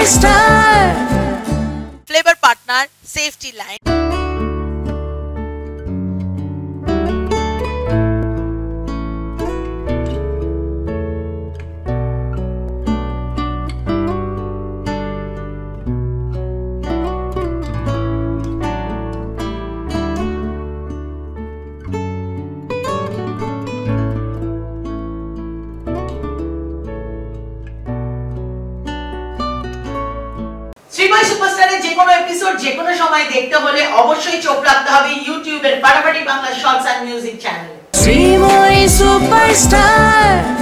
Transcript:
Superstar. Flavor partner, Saftyline. Shrimoy সুপারস্টারের যে কোনো episode যে কোনো সময় দেখতে হলে অবশ্যই চোখ রাখতে হবে ইউটিউবের ফাটাফাটি বাংলা শর্টস এন্ড মিউজিক চ্যানেলে। শ্রীময় সুপারস্টার।